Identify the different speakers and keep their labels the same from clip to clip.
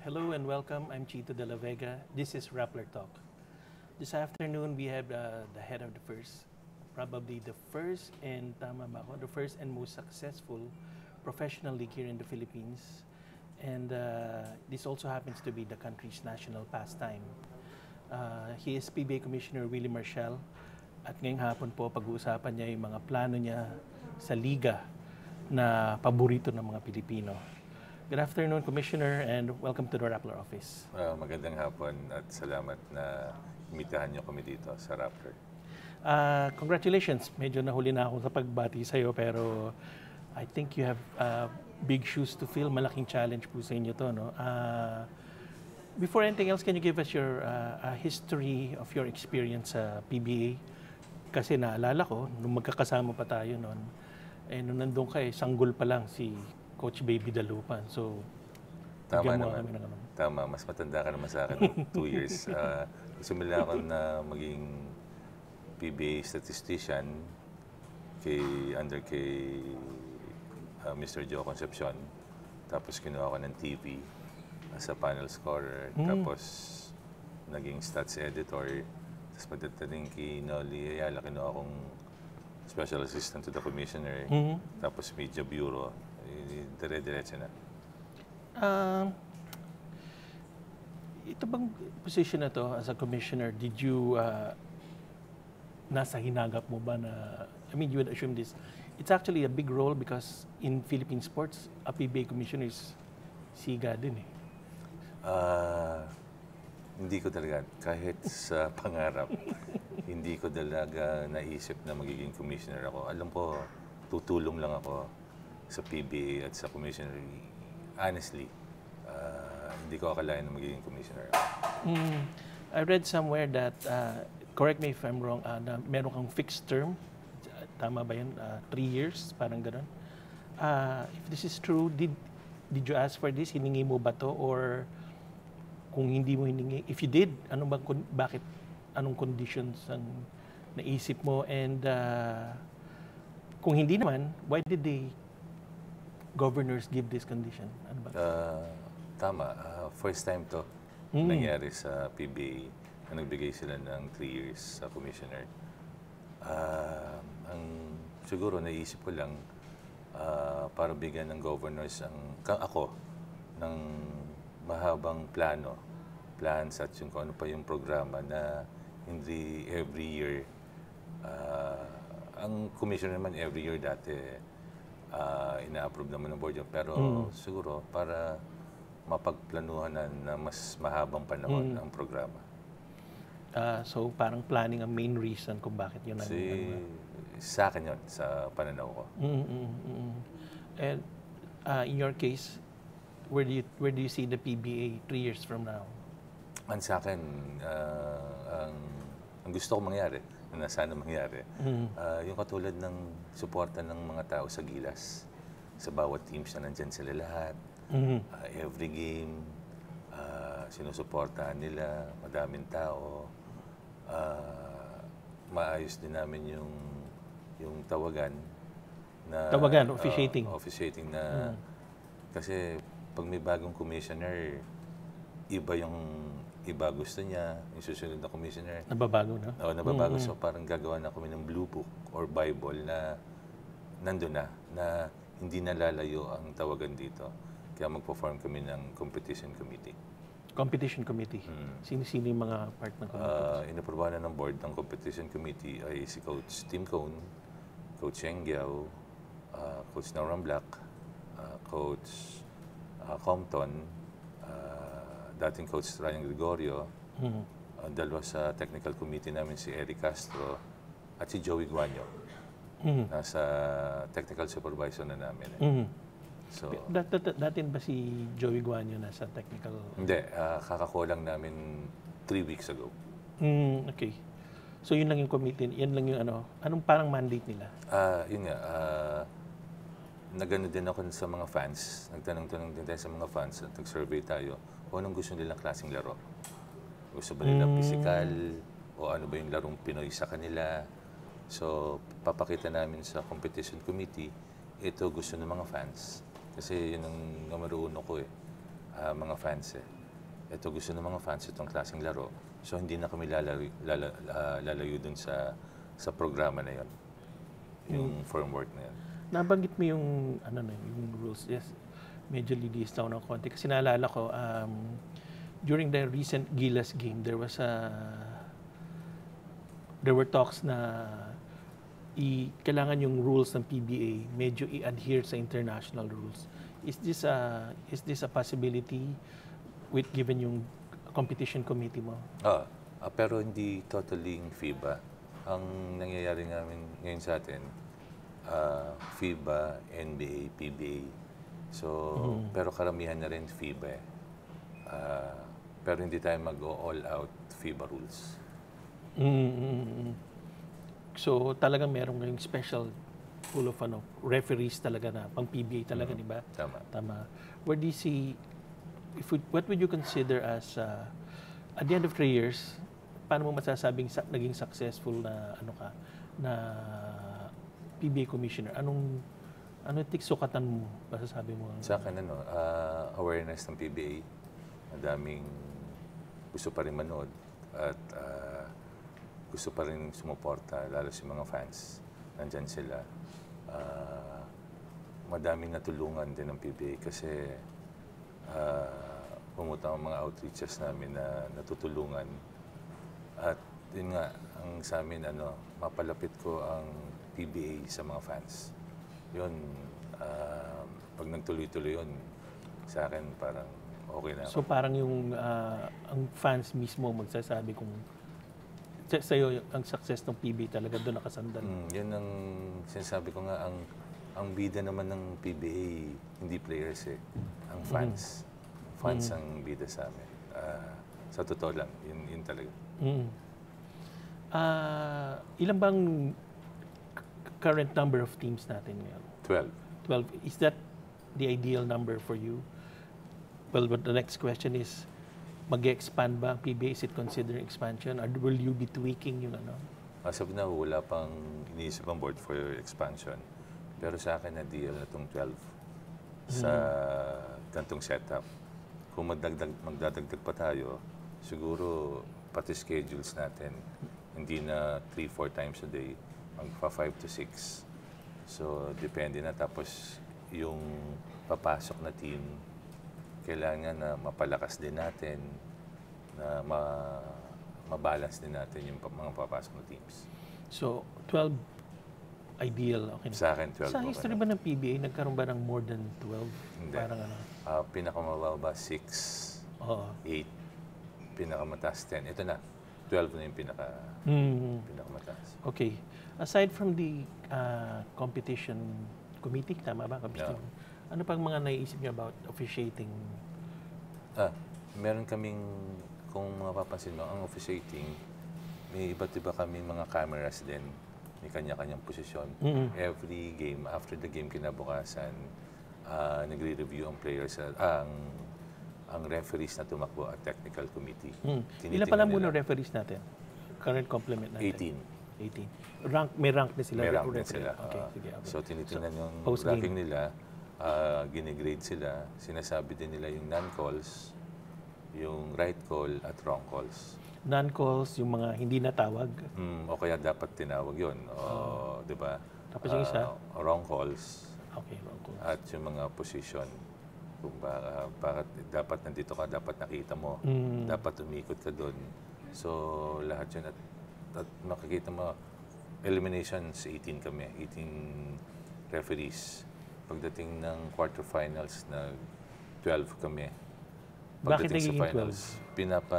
Speaker 1: Hello and welcome. I'm Chito de la Vega. This is Rappler Talk. This afternoon, we have the head of the first, probably the first and tama ba ako, the first and most successful professional league here in the Philippines. And this also happens to be the country's national pastime. He is PBA Commissioner Willie Marcial. At ngayong hapon po, pag-uusapan niya yung mga plano niya sa liga na paborito ng mga Pilipino. Good afternoon, Commissioner, and welcome to the Rappler office.
Speaker 2: Magandang hapon at salamat na imitahan niyo kami dito sa Rappler.
Speaker 1: Congratulations. Medyo nahuli na ako sa pagbati sa iyo, pero I think you have big shoes to fill. Malaking challenge po sa inyo to, no? Before anything else, can you give us your history of your experience sa PBA? Kasi naalala ko, nung magkakasama pa tayo noon, nung nandun ka, sanggol pa lang si Coach Baby Dalupan. So,
Speaker 2: tama naman. Tama, mas matanda ka naman sa akin 2 years. Sumila ako na maging PBA statistician under kay Mr. Joe Concepcion. Tapos kinuha ko ng TV as a panel scorer. Tapos naging stats editor. Tapos pagdating kay Noli Ayala, kinuha akong special assistant to the commissioner. Tapos media bureau. Dire-diretso na.
Speaker 1: Ito bang position na to as a commissioner, did you, nasa hinagap mo ba na, I mean, you would assume this, it's actually a big role because in Philippine sports, a PBA commissioner is siga din eh.
Speaker 2: Hindi ko talaga, kahit sa pangarap, hindi ko talaga naisip na magiging commissioner ako. Alam ko, tutulong lang ako sa PBA at sa commissioner. Honestly, hindi ko akalain na magiging commissioner.
Speaker 1: I read somewhere that, correct me if I'm wrong, na meron kang fixed term. Tama ba yun? 3 years, parang gano'n. If this is true, did you ask for this? Hiningi mo ba to? Or kung hindi mo hiningi, if you did, bakit, anong conditions ang naisip mo? And kung hindi naman, why did the governors give this condition? Ano ba?
Speaker 2: Tama. First time to nangyari sa PBA na nagbigay sila ng 3 years sa commissioner. Siguro naisip ko lang para bigyan ng governors ako ng mahabang plans at yung kung ano pa yung programa na hindi every year. Ang commissioner naman every year dati ina-approve naman ng board yun. Pero siguro para mapagplanuhan na mas mahabang panahon ang programa.
Speaker 1: So parang planning ang main reason kung bakit yun.
Speaker 2: Sa akin yun, sa pananaw ko.
Speaker 1: And in your case, where do you see the PBA 3 years from now?
Speaker 2: Sa akin, ang gusto ko mangyari, na sana mangyari, yung katulad ng suporta ng mga tao sa Gilas, sa bawat teams na nandyan sila lahat, every game, sinusuportahan nila, madaming tao, maayos din namin yung tawagan,
Speaker 1: officiating.
Speaker 2: Officiating na, kasi pag may bagong commissioner, iba gusto niya, yung susunod na commissioner.
Speaker 1: Nababago na?
Speaker 2: Oo, nababago. So parang gagawa na kami ng blue book or Bible na nandun na hindi nalalayo ang tawagan dito. Kaya mag-perform kami ng competition committee.
Speaker 1: Competition committee? Sino-sino yung mga part ng committee?
Speaker 2: Inaprobahan na ng board ng competition committee ay si Coach Tim Cone, Coach Engiao, Coach Nauram Black, Coach Compton, dating Coach Ryan Gregorio, dalawa sa technical committee namin si Eric Castro at si Joey Guanyo. Nasa technical supervisor na namin. So,
Speaker 1: dati ba si Joey Guanyo nasa technical?
Speaker 2: Hindi, kakakulang namin 3 weeks ago.
Speaker 1: Okay. So yun lang yung committee, yan lang yung anong parang mandate nila?
Speaker 2: Yun nga, nagano din ako sa mga fans, nagtanong-tanong din tayo sa mga fans at nag-survey tayo kung anong gusto nilang klaseng laro. Gusto ba nilang physical o ano ba yung larong Pinoy sa kanila. So, papakita namin sa competition committee, ito gusto ng mga fans. Kasi yun ang numero 1 ko eh. mga fans eh. Ito gusto ng mga fans itong klaseng laro. So hindi na kami lalayo dun sa programa na yon, yung framework na yon.
Speaker 1: Nabanggit mo yung yung rules. Yes, medyo lilis lang ng konti kasi naalala ko during the recent Gilas game there were talks na kailangan yung rules ng PBA medyo i-adhere sa international rules. Is this a possibility with given yung competition committee mo?
Speaker 2: Pero hindi totally FIBA. Ang nangyayari namin ngayon sa atin, FIBA, NBA, PBA. So, pero karamihan na rin FIBA eh. Pero hindi tayo mag-all out FIBA rules.
Speaker 1: So, talagang meron ngayong special pool of referees talaga na pang PBA talaga, di ba? Tama. Where do you see, what would you consider as, at the end of 3 years, paano mo masasabing naging successful na na PBA commissioner? Anong tiksukatan mo, masasabi mo?
Speaker 2: Sa akin, awareness ng PBA. Madaming gusto pa rin manood at gusto pa rin sumuporta, lalo sa mga fans. Nandyan sila. Madaming natulungan din ng PBA kasi pumunta ang mga outreaches namin na natutulungan. At yun nga, ang sa amin, mapalapit ko ang PBA sa mga fans. Yun, pag nagtuloy-tuloy yun, sa akin parang okay na ako.
Speaker 1: So parang yung ang fans mismo magsasabi kung sa'yo ang success ng PBA talaga doon nakasandal.
Speaker 2: Yun ang sinasabi ko nga, ang bida naman ng PBA, hindi players eh, ang fans. Fans ang bida sa amin. Sa totoo lang, yun talaga.
Speaker 1: Ilan bang current number of teams natin ngayon? 12. Is that the ideal number for you? Well, but the next question is, mag-expand ba ang PBA? Is it considering expansion? Or will you be tweaking yung
Speaker 2: As of now, wala pang iniisip ang board for expansion. Pero sa akin, na-deal na itong 12 sa gantong setup. Kung magdadagdag pa tayo, siguro pati schedules natin, hindi na 3-4 times a day, magpa 5 to 6. So, depende na. Tapos, yung papasok na team, kailangan na mapalakas din natin, na mabalance din natin yung mga papasok na teams.
Speaker 1: So, 12 ideal. Okay.
Speaker 2: Sa akin, 12.
Speaker 1: Sa history ba ng PBA, nagkaroon ba ng more than 12?
Speaker 2: Hindi.
Speaker 1: Parang
Speaker 2: pinakamababa, 6, 8. Pinakamataas, 10. Ito na, 12 na yung pinakamataas.
Speaker 1: Okay. Aside from the competition committee, tama ba? Ano pang mga naiisip niyo about officiating?
Speaker 2: Meron kaming, kung mapapansin mo, ang officiating, may iba't iba kaming mga cameras din. May kanya-kanyang posisyon. Every game, after the game kinabukasan, nagre-review ang players, ang referees na tumakbo at technical committee.
Speaker 1: Ilan pala muna referees natin? Current complement natin? 18. May rank na sila?
Speaker 2: May rank na sila.
Speaker 1: Okay, sige.
Speaker 2: So, tinitingnan yung ranking nila, gine-grade sila, sinasabi din nila yung non-calls, yung right call at wrong calls.
Speaker 1: Non-calls, yung mga hindi natawag?
Speaker 2: O kaya dapat tinawag yun. Di ba?
Speaker 1: Tapos yung isa?
Speaker 2: Wrong calls.
Speaker 1: Okay, wrong calls.
Speaker 2: At yung mga position. Kung bakit dapat nandito ka, dapat nakita mo. Dapat umikot ka doon. So, lahat yun. At makikita mo, eliminations, 18 kami. 18 referees. Pagdating ng quarterfinals, 12 kami.
Speaker 1: Bakit naging
Speaker 2: 12?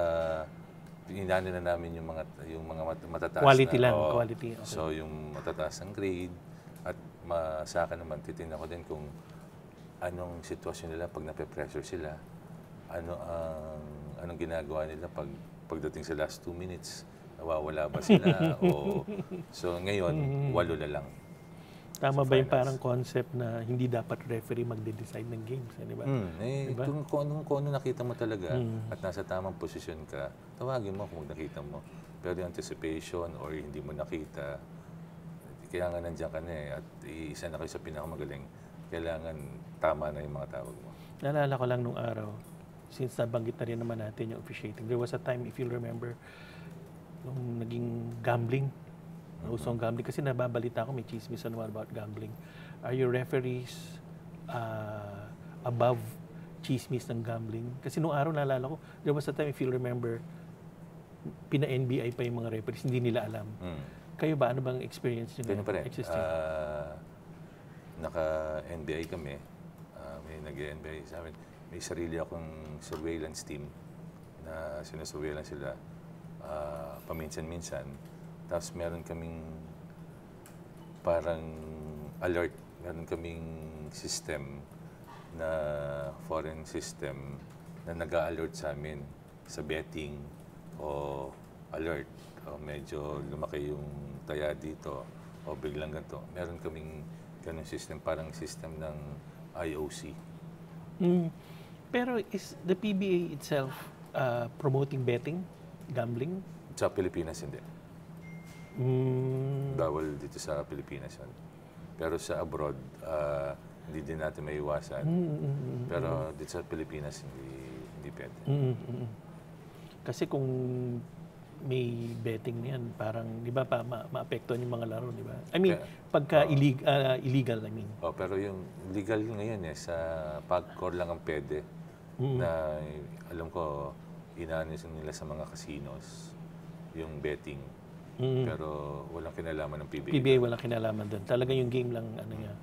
Speaker 2: Pinano na namin yung mga matataas
Speaker 1: quality
Speaker 2: na.
Speaker 1: Lang, quality. Okay.
Speaker 2: So, yung matataas ng grade. At sa akin naman, titignan ko din kung anong sitwasyon nila pag nape-pressure sila. Anong ginagawa nila pagdating sa last 2 minutes. Nawawala ba sila? So, ngayon, 8 na lang.
Speaker 1: Tama ba yung parang concept na hindi dapat referee magde-decide ng games? Di ba?
Speaker 2: Diba? Kung ano nakita mo talaga at nasa tamang posisyon ka, tawagin mo kung nakita mo. Pero yung anticipation or hindi mo nakita, kaya nga nandiyan ka na at isa na kayo sa pinakamagaling, kailangan tama na yung mga tawag mo.
Speaker 1: Naalala ko lang nung araw, since nabanggit na rin naman natin yung officiating, there was a time, if you'll remember, nung naging gambling, usong gambling, kasi nababalita ko, may chismis naman about gambling. Are your referees above chismis ng gambling? Kasi nung araw, naalala ko, there was a time, if you'll remember, pina-NBI pa yung mga referees, hindi nila alam. Kayo ba, ano bang experience nyo?
Speaker 2: Ganun pa rin. Naka-NBI kami, may nag-NBI sa amin. May sarili akong surveillance team na sinusurveillance sila paminsan-minsan. Tapos meron kaming parang alert, meron kaming system na foreign system na nag-a-alert sa amin sa betting o alert o medyo lumaki yung taya dito o biglang ganito. Meron kaming ganun system, parang system ng IOC.
Speaker 1: Pero is the PBA itself promoting betting, gambling?
Speaker 2: Sa Pilipinas, hindi. Bawal dito sa Pilipinas yun. Pero sa abroad, hindi din natin maiwasan. Pero dito sa Pilipinas, hindi pwede.
Speaker 1: Kasi kung may betting niyan, parang, di ba, maapektuhan yung mga laro, di ba? I mean, pagka illegal, I mean.
Speaker 2: Pero yung legal ngayon, sa pag-core lang ang pwede. Na, alam ko, inaanisan nila sa mga casinos yung betting. Pero walang kinalaman ng PBA.
Speaker 1: PBA walang kinalaman doon. Talaga yung game lang, ano niya.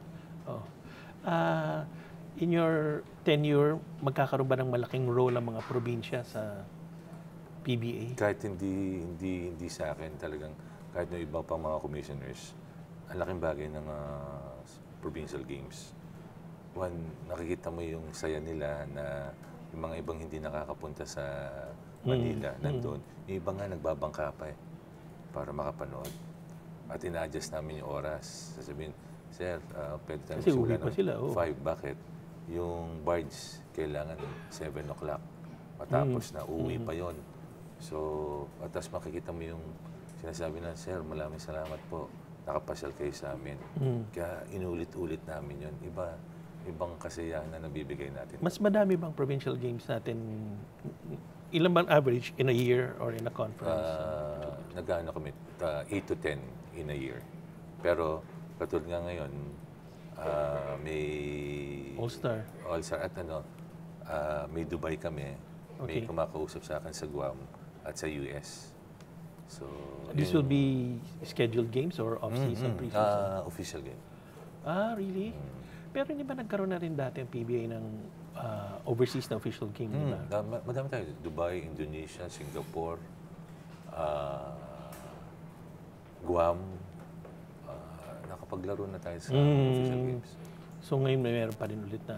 Speaker 1: In your tenure, magkakaroon ba ng malaking role ang mga probinsya sa PBA?
Speaker 2: Kahit hindi sa akin talagang, kahit ng iba pang mga commissioners, ang laking bagay ng provincial games. One, nakikita mo yung saya nila na yung mga ibang hindi nakakapunta sa Manila, nandun. Yung iba nga nagbabangka pa para makapanood. At ina-adjust namin yung oras. Sasabihin, Sir, pwede tayo magsimula ng 5. Bakit? Yung barge, kailangan 7 o'clock. Matapos na, uwi pa yon. So, at tapos makikita mo yung sinasabi na, Sir, maraming salamat po. Nakapasyal kayo sa amin. Kaya inulit-ulit namin yun. Ibang kasiyahan na nabibigay natin.
Speaker 1: Mas madami bang provincial games natin? Ilan bang average in a year or in a conference?
Speaker 2: Nag-ano kami, 8 to 10 in a year. Pero katulad nga ngayon, may
Speaker 1: All-Star
Speaker 2: at may Dubai kami. May kumakausap sa akin sa Guam at sa US. So,
Speaker 1: this will be scheduled games or off-season, pre-season?
Speaker 2: Official game.
Speaker 1: Really? Pero hindi ba nagkaroon na rin dati ang PBA ng overseas na official game, di ba?
Speaker 2: Madami tayo. Dubai, Indonesia, Singapore, Guam. Nakapaglaro na tayo sa official games.
Speaker 1: So ngayon may meron pa rin ulit na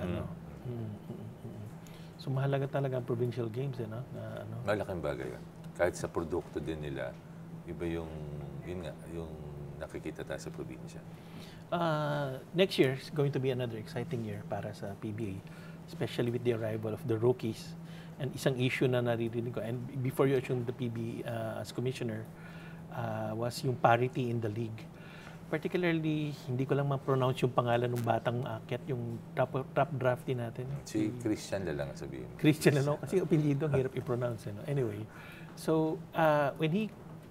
Speaker 1: So mahalaga talaga ang provincial games, no?
Speaker 2: Malaking bagay yan. Kahit sa produkto din nila, iba yung nakikita tayo sa probinsya.
Speaker 1: Next year is going to be another exciting year para sa PBA, especially with the arrival of the rookies. And isang issue na naririnig ko, and before you assumed the PBA as commissioner, was yung parity in the league. Particularly, hindi ko lang ma-pronounce yung pangalan ng batang aakyat, yung top drafty natin.
Speaker 2: Si Christian na lang sabihin.
Speaker 1: Christian na, no? Kasi apelyido, hirap i-pronounce. Anyway, so when he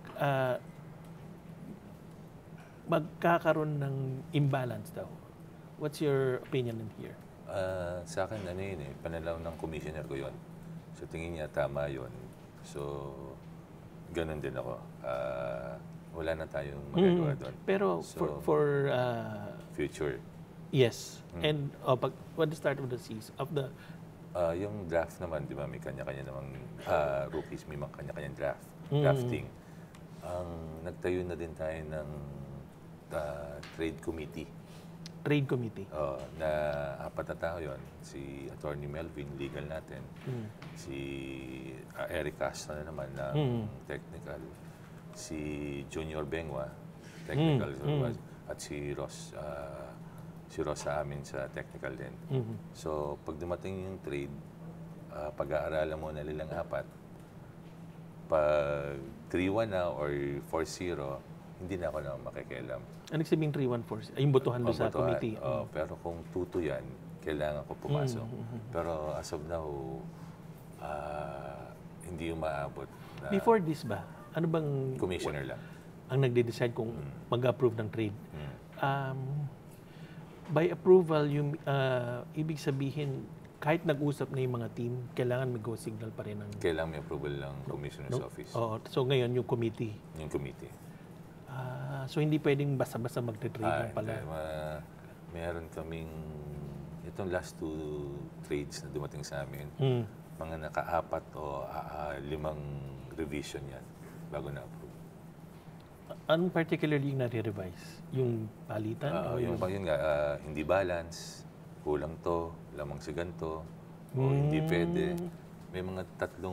Speaker 1: magkakaroon ng imbalance daw. What's your opinion in here?
Speaker 2: Sa akin, panalaw ng commissioner ko yon. So, tingin niya tama yon. So, ganun din ako. Wala na tayong magagawa doon.
Speaker 1: Pero
Speaker 2: so,
Speaker 1: for
Speaker 2: future.
Speaker 1: Yes. And when the start of the season,
Speaker 2: yung draft naman, di ba, may kanya-kanya namang rookies, may mga kanya-kanyang drafting. Nagtayo na din tayo ng trade committee.
Speaker 1: Trade committee?
Speaker 2: Na 4 na tao yun. Si Attorney Melvin, legal natin. Si Eric Castro na naman ng technical. Si Junior Bengwa, technical. At si Ross. Si Ross sa amin sa technical din. So, pag dumating yung trade, pag-aaralan mo na nilang 4. Pag 3-1 na or 4-0, hindi na ako na makikialam.
Speaker 1: Ano sabihin 3-1-4? Ay, yung botohan doon sa committee.
Speaker 2: Pero kung 2-2 yan, kailangan ko pumasok. Pero as of now, hindi umaabot.
Speaker 1: Before this ba, ano bang
Speaker 2: Commissioner lang.
Speaker 1: ang nagde-decide kung mag-approve ng trade? By approval, yung ibig sabihin, kahit nag-usap na yung mga team, kailangan may go signal pa rin ng...
Speaker 2: Kailangan may approval ng Commissioner's Office.
Speaker 1: Oo. So ngayon, yung committee.
Speaker 2: Yung committee.
Speaker 1: So hindi pwedeng basta-basta magte-trade lang pala.
Speaker 2: Meron kaming, itong last 2 trades na dumating sa amin, mga naka-4 o 5 revision yan bago na-approve.
Speaker 1: Anong particularly yung nare-revise? Yung palitan?
Speaker 2: Yun nga, hindi balance, kulang to, lamang si ganito, o hindi pwede. May mga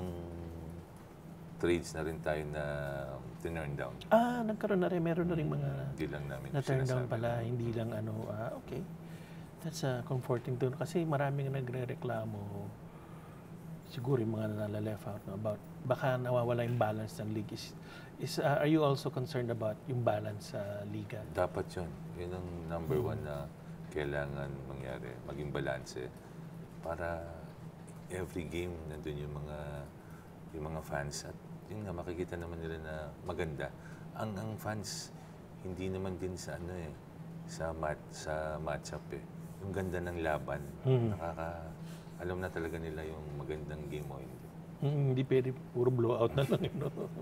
Speaker 2: 3 trades na rin tayo na tinurn down.
Speaker 1: Nagkaroon na rin. Meron na rin mga
Speaker 2: Hindi lang namin
Speaker 1: na-turn down pala. Hindi lang okay. That's comforting to. Kasi maraming nagre-reklamo. Siguro yung mga nala-left out about baka nawawala yung balance ng league. Are you also concerned about yung balance sa liga?
Speaker 2: Dapat yun. Yun ang number 1 na kailangan mangyari. Maging balanse. Para every game nandun yung mga fans. At yun nga, makikita naman nila na maganda. Ang fans, hindi naman din sa sa matchup eh. Yung ganda ng laban. Alam na talaga nila yung magandang game o hindi.
Speaker 1: Hindi pwede puro blowout na lang.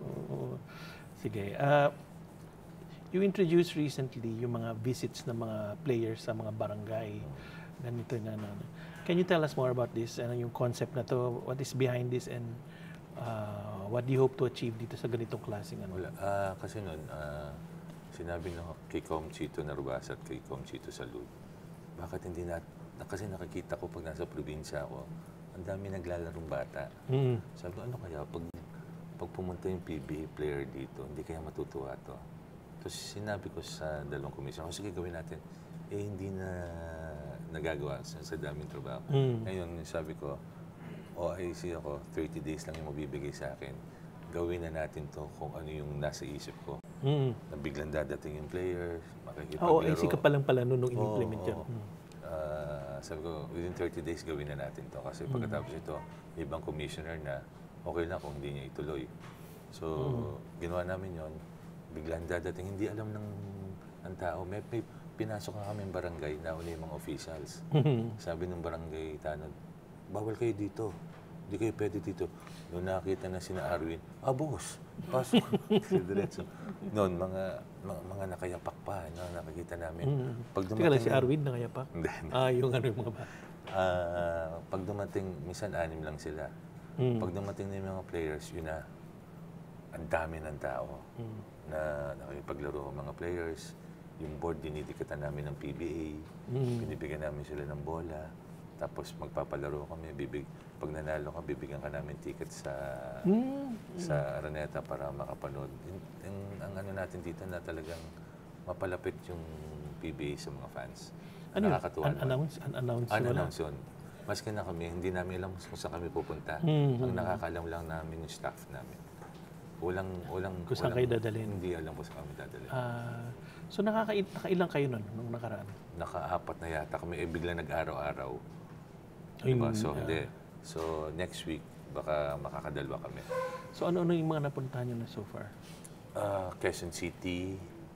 Speaker 1: Sige. You introduced recently yung mga visits ng mga players sa mga barangay. Ganito na. Can you tell us more about this? Ano yung concept na to? What is behind this? And what do you hope to achieve dito sa ganitong klaseng ano?
Speaker 2: Wala. Kasi noon, sinabi na kay Com Chito Narvas at kay Com Chito Salud, bakit hindi kasi nakikita ko pag nasa probinsya ako, ang dami naglalarong bata. Sabi ko, ano kaya, pag pumunta yung PBA player dito, hindi kaya matutuwa to. Tapos sinabi ko sa dalawang komisyon, sige gawin natin. Hindi na nagagawa sa daming trabaho. Ngayon, sabi ko, OIC ako, 30 days lang yung mabibigay sa akin. Gawin na natin to kung ano yung nasa isip ko. Na biglang dadating yung players, makikipaglaro.
Speaker 1: OIC ka pa lang pala nung in-implement yan.
Speaker 2: Sabi ko, within 30 days gawin na natin to kasi pagkatapos ito, ibang commissioner na okay lang kung hindi niya ituloy. So, ginawa namin yon. Biglang dadating, hindi alam ng tao. May pinasok na kami ng barangay na uli yung mga officials. Sabi ng barangay tanod, bawal kayo dito. Hindi kayo pwede dito. Noong nakita na sina Arwin, boss, pasok. Diretso. Noon, mga nakayapak pa, nakakita namin.
Speaker 1: Teka lang, si Arwin nakayapak?
Speaker 2: Hindi.
Speaker 1: Yung mga bata.
Speaker 2: Pag dumating, minsan 6 lang sila. Pag dumating na yung mga players, yun na, ang dami ng tao na nakipaglaro ang mga players. Yung board, dinidikatan namin ng PBA. Binibigyan namin sila ng bola. Tapos magpapalaro kami. Pag nanalo ka, bibigyan ka namin ticket sa Araneta para makapanood. Ang ano natin dito na talagang mapalapit yung PBA sa mga fans. Nakakatuwa naman. Unannounce yun. Maski na kami, hindi namin alam kung saan kami pupunta. Ang nakakalam lang namin yung staff namin.
Speaker 1: Kung saan kayo dadalhin?
Speaker 2: Hindi alam kung saan kami dadalhin.
Speaker 1: So nakailang kayo nung nakaraan?
Speaker 2: Naka-4 na yata kami. Biglang nag-araw-araw. Diba? So, hindi. So, next week, baka makakadalwa kami.
Speaker 1: So, ano yung mga napuntahan nyo na so far?
Speaker 2: Quezon City,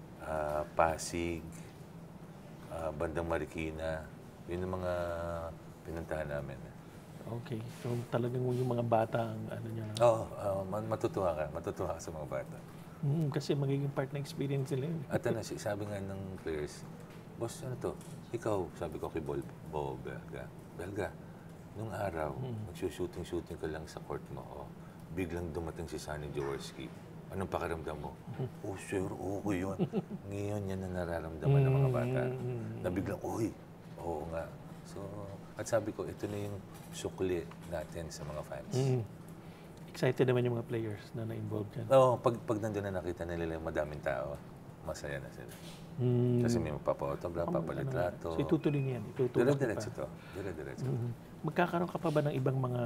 Speaker 2: Pasig, bandang Marikina. Yun ang mga pinuntahan namin.
Speaker 1: Okay. So, talagang yung mga bata ang ano nyo na?
Speaker 2: Matutuwa ka. Matutuwa ka sa mga bata.
Speaker 1: Kasi magiging part ng experience nila yun.
Speaker 2: At sabi nga ng players, boss, ano to? Ikaw, sabi ko kay Bo Belga, nung araw, nagsushooting ka lang sa court mo, biglang dumating si Sonny Jaworski. Anong pakiramdam mo? Sir, okay yun. Ngayon yan na nararamdaman ng mga bata. Na biglang, oo nga. So, at sabi ko, ito na yung sukli natin sa mga fans.
Speaker 1: Excited naman yung mga players na na-involved dyan.
Speaker 2: Pag nandun na nakita nila yung madaming tao, masaya na sila. Kasi may magpapa-autograph, papalitrato.
Speaker 1: So itutuloy niyan?
Speaker 2: Dire-diretso to.
Speaker 1: Magkakaroon ka pa ba ng ibang mga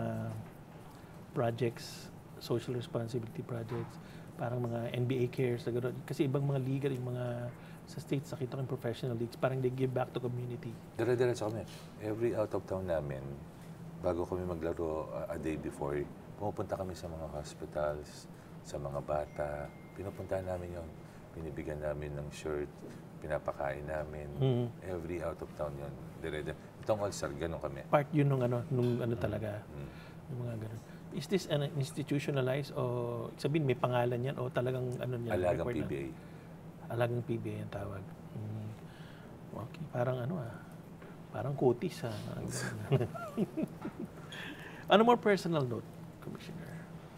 Speaker 1: projects, social responsibility projects, parang mga NBA cares, kasi ibang mga liga, yung mga sa states, nakita ko yung professional leagues, parang they give back to community.
Speaker 2: Dire-diretso kami. Every out of town namin, bago kami maglaro a day before, pumupunta kami sa mga hospitals, sa mga bata. Pinupuntahan namin yon. Binibigyan namin ng shirt, pinapakain namin. Every out of town yun. Itong all-star, ganun kami.
Speaker 1: Part yun nung ano talaga. Yung mga ganun. Is this an institutionalized o sabihin may pangalan yan o talagang ano niya?
Speaker 2: Alagang PBA.
Speaker 1: Alagang PBA ang tawag. Okay, parang parang kutis Ano more personal note, Commissioner?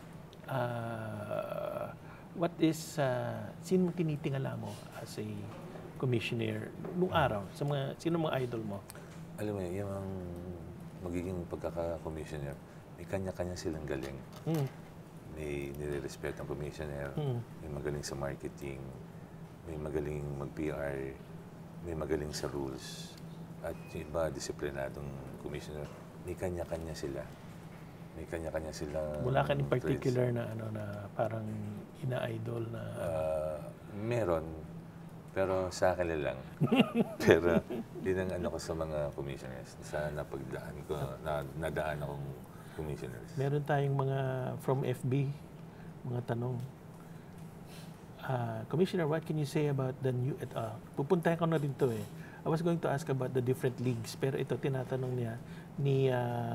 Speaker 1: What is, sino tinitingala mo as a commissioner nung araw? Sino mga idol mo?
Speaker 2: Alam mo, yung magiging pagkaka-commissioner, may kanya-kanya silang galing. May nire-respeto ang commissioner, may magaling sa marketing, may magaling mag-PR, may magaling sa rules. At yung iba, disiplinadong commissioner, may kanya-kanya sila. May kanya-kanya silang
Speaker 1: wala ka in particular na na parang ina-idol na
Speaker 2: meron, pero sa akin lang. Pero yun ang ko sa mga commissioners. Sa nadaan akong commissioners.
Speaker 1: Meron tayong mga from FB, mga tanong. Commissioner, what can you say about the new... pupuntahan ko na rin to I was going to ask about the different leagues, pero ito tinatanong niya ni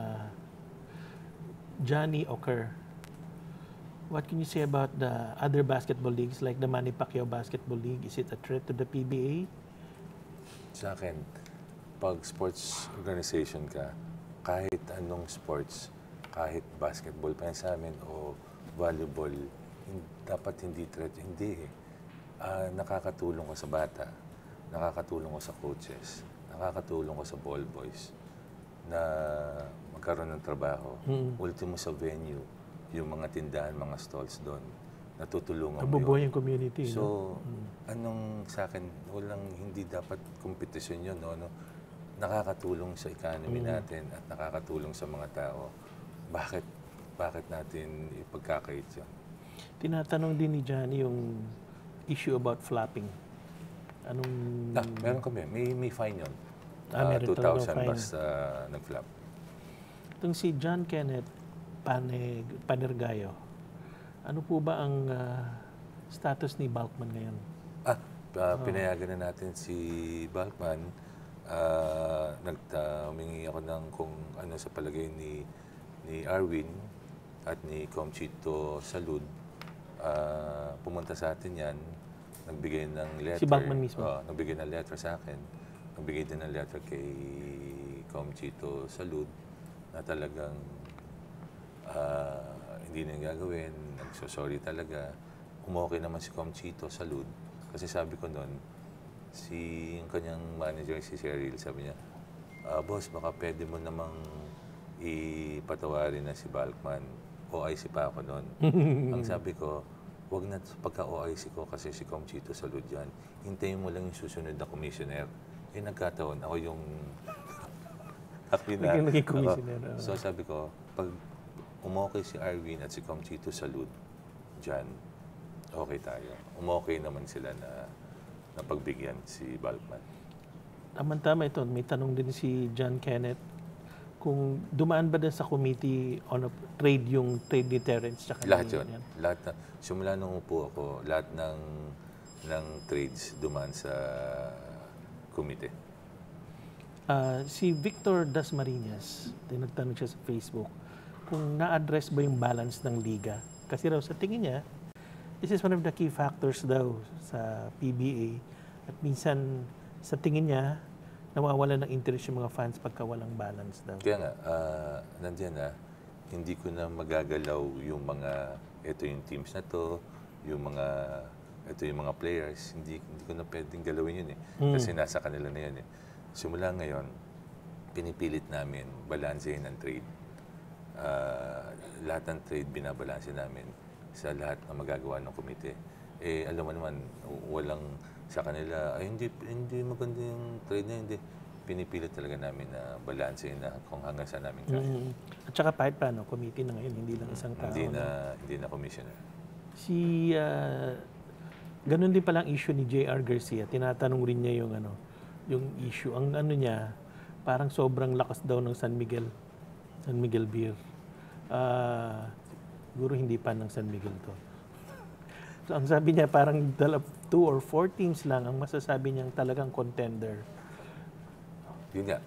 Speaker 1: Johnny Ocker. What can you say about the other basketball leagues like the Manny Pacquiao Basketball League? Is it a threat to the PBA?
Speaker 2: Sa akin, pag sports organization ka, kahit anong sports, kahit basketball pa sa amin o volleyball, dapat hindi threat. Hindi nakakatulong ko sa bata, nakakatulong ko sa coaches, nakakatulong ko sa ball boys na magkaroon ng trabaho. Ultimo sa venue, yung mga tindahan, mga stalls doon, natutulungan mo
Speaker 1: Nabubuhay yung community.
Speaker 2: So, anong sa akin, hindi dapat kompetisyon yun. No? Nakakatulong sa economy natin at nakakatulong sa mga tao. Bakit natin ipagkakait yun?
Speaker 1: Tinatanong din ni Johnny yung issue about flopping.
Speaker 2: Meron kami. May fine yun.
Speaker 1: Meron
Speaker 2: 2,000 basta nag-flop.
Speaker 1: Itong si John Kenneth Panergayo, ano po ba ang status ni Balkman ngayon?
Speaker 2: Pinayagan na natin si Balkman. Humingi ako ng kung ano sa palagay ni Arwin at ni Comchito Salud. Pumunta sa atin yan. Nagbigay ng letter.
Speaker 1: Si Balkman mismo?
Speaker 2: Nagbigay ng letter sa akin. Nagbigay din ng letter kay Comchito Salud na talagang hindi na gagawin. Nagsosorry talaga. Umokay naman si Comchito Salud. Kasi sabi ko noon, yung kanyang manager, si Cheryl, sabi niya, boss, baka pwede mo namang ipatawarin na si Balkman. OIC pa ako noon. Ang sabi ko, wag na pagka-OIC ko kasi si Comchito Salud yan. Hintayin mo lang yung susunod na commissioner. Nagkataon, ako yung
Speaker 1: naging commissioner.
Speaker 2: So sabi ko, pag umokay si Arwin at si Comchito Salud dyan, okay tayo. Umokay naman sila na pagbigyan si Balkman.
Speaker 1: Tama-tama ito. May tanong din si John Kenneth kung dumaan ba din sa committee on trade yung trade deterrence.
Speaker 2: Lahat yun. Simula nung upo ako, lahat ng trades dumaan sa committee.
Speaker 1: Si Victor Dasmariñas, nagtanong siya sa Facebook, kung na-address ba yung balance ng liga. Kasi raw sa tingin niya, this is one of the key factors daw sa PBA. At minsan, sa tingin niya, nawawala ng interest yung mga fans pagka walang balance daw.
Speaker 2: Kaya nga, nandiyan hindi ko na magagalaw yung ito yung teams na to, ito yung mga players. Hindi ko na pwedeng galawin yun Kasi nasa kanila na yun Simula ngayon, pinipilit namin balansehin ang trade. Lahat ng trade binabalanse namin sa lahat na magagawa ng komite. Alam mo naman, walang sa kanila, hindi maganda yung trade na hindi. Pinipilit talaga namin na balansehin na kung hanggang saan namin kaya.
Speaker 1: At saka kahit paano, committee na ngayon, hindi lang isang tao.
Speaker 2: Hindi na commissioner.
Speaker 1: Ganun din palang issue ni J.R. Garcia. Tinatanong rin niya yung issue. Ang niya, parang sobrang lakas daw ng San Miguel. San Miguel Beer. Siguro hindi pa ng San Miguel to. So, ang sabi niya parang 2 or 4 teams lang ang masasabi niyang talagang contender.
Speaker 2: Yun nga.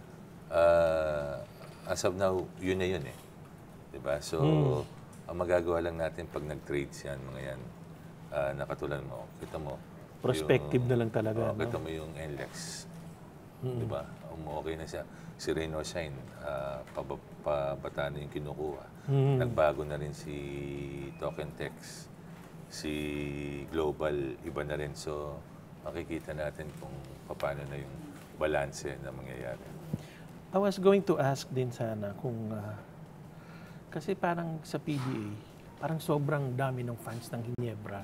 Speaker 2: As of now, yun na yun eh. Diba? So, ang magagawa lang natin pag nag-trades yan, mga yan, nakatulan mo, kita mo.
Speaker 1: Prospective na lang talaga. No?
Speaker 2: Kita mo yung NLEX. Diba? Okay na siya. Si Rain or Shine, pabata na yung kinukuha. Nagbago na rin si Token Text. Si Global, iba na rin. So, makikita natin kung paano na yung balanse na mangyayari.
Speaker 1: I was going to ask din sana kung... kasi parang sa PBA, parang sobrang dami ng fans ng Ginebra.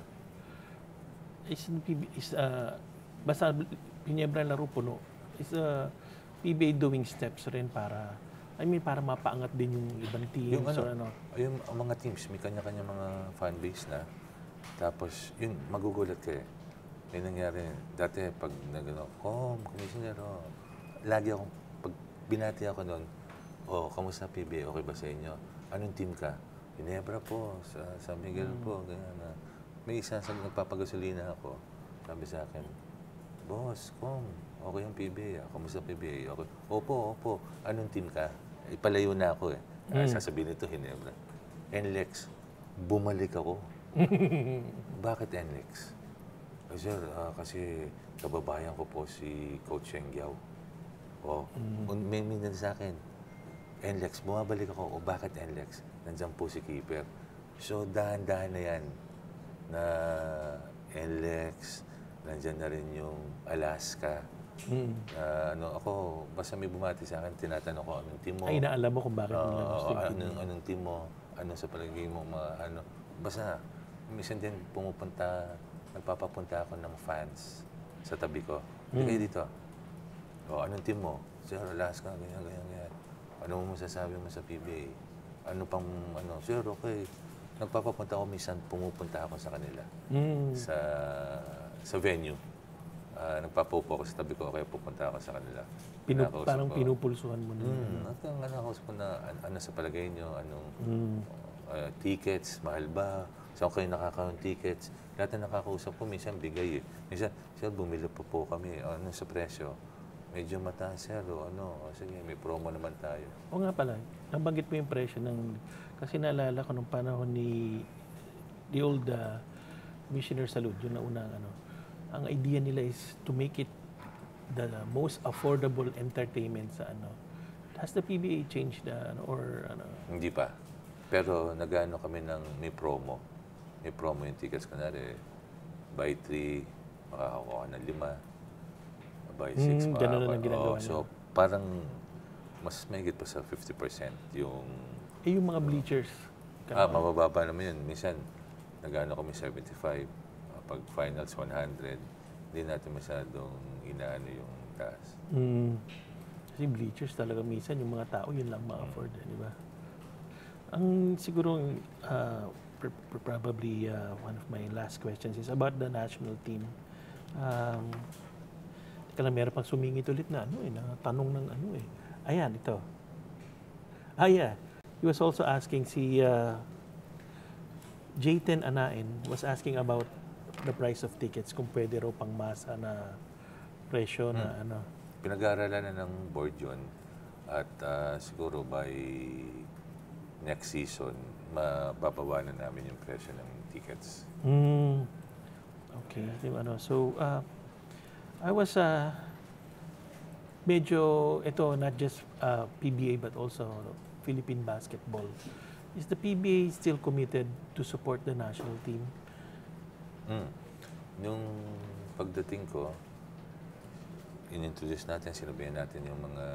Speaker 1: Basta Ginebra laro puno. Is PBA doing steps rin para... para mapaangat din yung ibang teams.
Speaker 2: Yung mga teams, may kanya-kanya mga fan base na. Tapos, yun, magugulat ka eh. May nangyari, dati pag commissioner, lagi ako, pag binati ako noon, kamusta PBA, okay ba sa inyo? Anong team ka? Ginebra po, sa San Miguel po, ganyan. May isa sa nagpapagasolina ako, sabi sa akin, Boss, okay yung PBA, kamusta PBA? Okay. Opo, anong team ka? Ipalayo na ako eh. Sasabihin ito, Ginebra. NLEX, bumalik ako. Bakit NLEX? Sir, kasi kababayan ko po si Coach Yengyao. May minsan sa akin, NLEX, bumabalik ako. Bakit NLEX? Nandiyan po si Keeper. So, dahan-dahan na yan na NLEX, nandiyan na rin yung Alaska. Ako, basta may bumati sa akin, tinatanong ko anong team mo.
Speaker 1: Ay, naalam mo kung bakit nila gusto yung team.
Speaker 2: Anong team mo? Ano sa palagay mo? Basta, minsan din nagpapapunta ako ng fans sa tabi ko. Hindi kayo dito. Anong team mo? Sir, Alaska, ganyan. Ano mo masasabi mo sa PBA? Sir, okay. Nagpapapunta ako, minsan pumupunta ako sa kanila. Sa venue. Nagpapupo ako sa tabi ko, kaya pupunta ako sa kanila.
Speaker 1: Parang pinupulsuhan mo na.
Speaker 2: Nakausap ko na ano sa palagay nyo, tickets, mahal ba? Saan kayo nakakaroon tickets? Lahat na nakakausap ko, minsan bigay eh. Minsan, sir, bumili po kami. Ano sa presyo? Medyo mataas, sir. Sige, may promo naman tayo.
Speaker 1: O nga pala, nabanggit mo yung presyo ng... Kasi naalala ko nung panahon ni the old Commissioner Salud, yung naunang ang idea nila is to make it the most affordable entertainment sa Has the PBA changed
Speaker 2: Hindi pa. Pero nag-ano kami ng may promo. May promo yung tickets. Kunwari, buy 3, makakakuha ka ng 5. Buy 6,
Speaker 1: ganun na ginagawa niya.
Speaker 2: So, parang mas mahigit pa sa 50% yung...
Speaker 1: yung mga bleachers.
Speaker 2: Mabababa naman yun. Minsan, nag-ano kami 75. Pag finals 100, hindi natin masyadong inaano yung taas.
Speaker 1: Kasi bleachers talaga minsan yung mga tao yun lang ma-afford, di ba? Ang siguro probably one of my last questions is about the national team. Teka lang, meron pang sumingit ulit na tanong ng Ayan, ito. Yeah. He was also asking si J10 Anain was asking about the price of tickets, kung pwede raw pang masa na presyo na
Speaker 2: Pinag-aaralan na ng board yun at siguro by next season, mabababa na namin yung presyo ng tickets.
Speaker 1: Okay. So, I was medyo, ito, not just PBA but also Philippine basketball. Is the PBA still committed to support the national team?
Speaker 2: Nung pagdating ko, in-introduce natin, sinabihan natin yung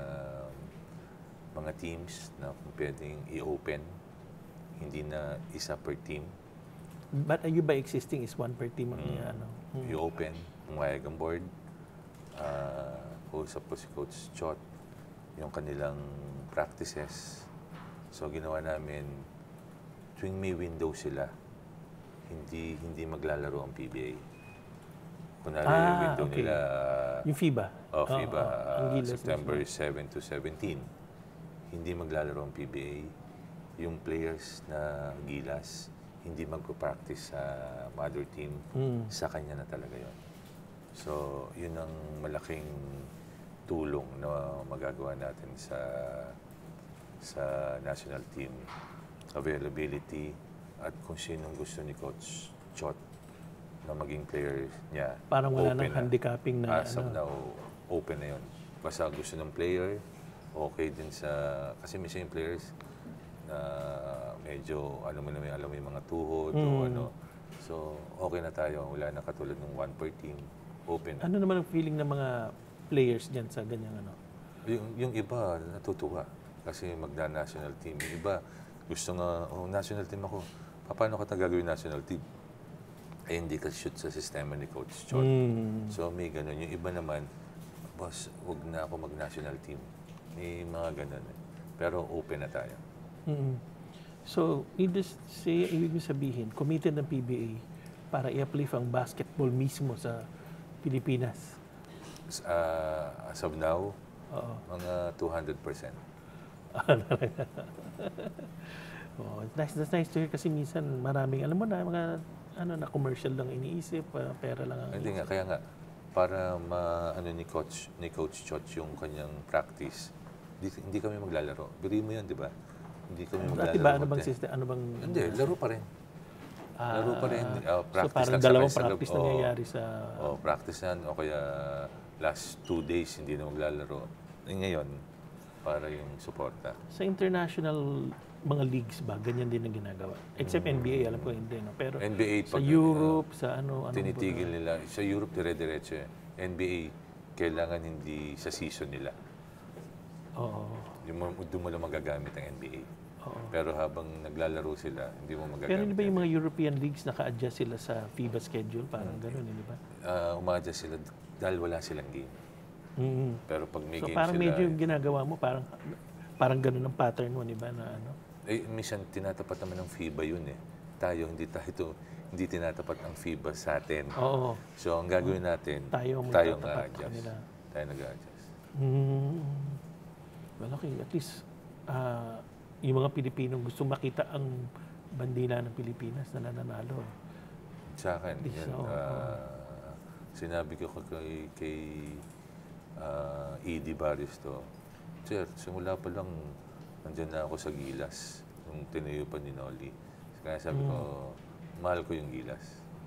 Speaker 2: mga teams na pwedeng i-open, hindi na isa per team.
Speaker 1: But you by existing is one per team?
Speaker 2: I-open, pumayag ang board, kausap ko si Coach Chot, yung kanilang practices. So ginawa namin, tuwing may window sila, hindi maglalaro ang PBA. Kunwari yung window nila...
Speaker 1: Yung FIBA?
Speaker 2: FIBA, September 7 to 17. hindi maglalaro ang PBA, yung players na Gilas, hindi magpo-practice sa mother team, sa kanya na talaga yon. So, yun ang malaking tulong na magagawa natin sa national team. Availability at kung sinong gusto ni Coach Chot na maging player niya.
Speaker 1: Parang wala nang handicapping na
Speaker 2: as of now, open na yun. Basta gusto ng player, okay din sa... Kasi minsan yung players na medyo, alam mo yung mga tuhod o ano. So, okay na tayo. Wala na katulad ng one per team. Open.
Speaker 1: Ano naman ang feeling ng mga players dyan sa ganyang ano?
Speaker 2: Yung iba, natutuwa. Kasi magna-national team. Yung iba, gusto nga, national team ako. Paano ka gagawin national team? Eh, hindi ka shoot sa sistema ni Coach Chot. So, may ganun. Yung iba naman, boss, huwag na ako mag-national team. May mga ganun. Pero open na tayo.
Speaker 1: So, needless to say, ibig sabihin, committed ng PBA para i-uplift ang basketball mismo sa Pilipinas.
Speaker 2: As of now, mga 200%.
Speaker 1: That's nice to hear kasi minsan maraming, alam mo na, mga na commercial lang iniisip, pera lang ang
Speaker 2: Hindi nga, kaya nga, para ni Coach Chot yung kanyang practice, hindi kami maglalaro. Biri mo yun, di ba? Hindi kami maglalaro.
Speaker 1: Dati ba, ano bang system? Ano bang...
Speaker 2: Hindi, laro pa rin. Laro pa rin.
Speaker 1: So parang dalawang practice nangyayari sa...
Speaker 2: Practice yan. O kaya last 2 days hindi na maglalaro. Ngayon, para yung suporta.
Speaker 1: Sa international mga leagues ba, ganyan din ang ginagawa? Except NBA, alam ko hindi. No? Pero
Speaker 2: NBA,
Speaker 1: sa Europe, sa ano...
Speaker 2: Tinitigil nila. Sa Europe, dire-diretso. NBA, kailangan hindi sa season nila. Doon mo lang magagamit ang NBA. Pero habang naglalaro sila, hindi mo magagamit.
Speaker 1: Pero hindi ba yung mga European leagues naka-adjust sila sa FIBA schedule? Parang gano'n, hindi ba?
Speaker 2: Uma-adjust sila dahil wala silang game. Pero pag may game
Speaker 1: parang
Speaker 2: sila...
Speaker 1: medyo yung ginagawa mo, parang gano'n ang pattern mo, di ba? Na ano?
Speaker 2: Minsan tinatapat naman ng FIBA yun eh. Tayo, hindi tinatapat ang FIBA sa atin. So ang gagawin natin, tayo nag-adjust. Tayo nag-adjust.
Speaker 1: Well, okay. At least, yung mga Pilipinong gusto makita ang bandila ng Pilipinas na nananalo.
Speaker 2: Sa akin, sinabi ko kay Edie Baristo, Sir, simula pa lang, nandyan na ako sa Gilas, nung tinayo pa ni Noli. Kaya sabi ko, mahal ko yung Gilas.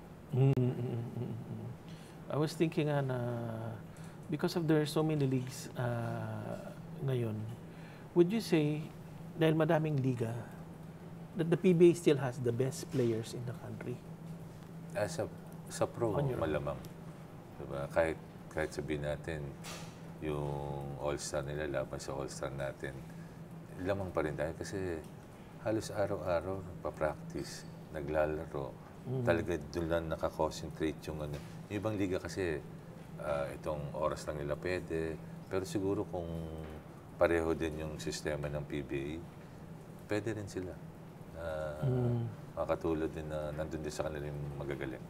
Speaker 1: I was thinking na because of there are so many leagues ngayon, would you say, dahil madaming liga, that the PBA still has the best players in the country?
Speaker 2: Sa pro, malamang. Diba? Kahit sabihin natin, yung All-Star nila laban sa All-Star natin, lamang pa rin tayo kasi halos araw-araw nagpa-practice, naglalaro. Talaga doon lang nakakonsentrate yung ano. Yung ibang liga kasi itong oras lang nila pwede. Pero siguro kung pareho din yung sistema ng PBA, pwede rin sila. Makatulad din na nandun din sa kanila yung magagaling.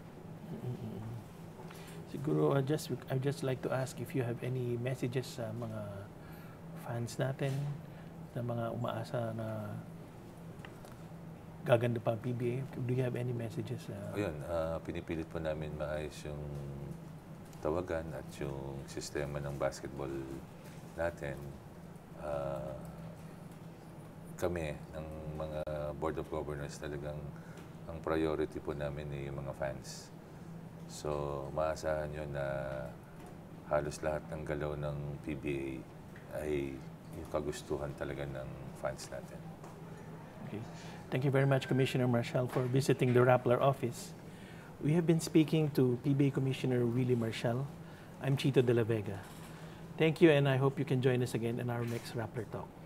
Speaker 1: Siguro, I'd just like to ask if you have any messages sa mga fans natin, sa mga umaasa na gaganda pa ang PBA. Do you have any messages?
Speaker 2: Ayun, pinipilit po namin maayos yung tawagan at yung sistema ng basketball natin. Kami, ng mga Board of Governors, talagang ang priority po namin ay yung mga fans. So, maasahan nyo na halos lahat ng galaw ng PBA ay yung kagustuhan talaga ng fans natin.
Speaker 1: Okay. Thank you very much, Commissioner Marcial, for visiting the Rappler office. We have been speaking to PBA Commissioner Willie Marcial. I'm Chito de la Vega. Thank you, and I hope you can join us again in our next Rappler Talk.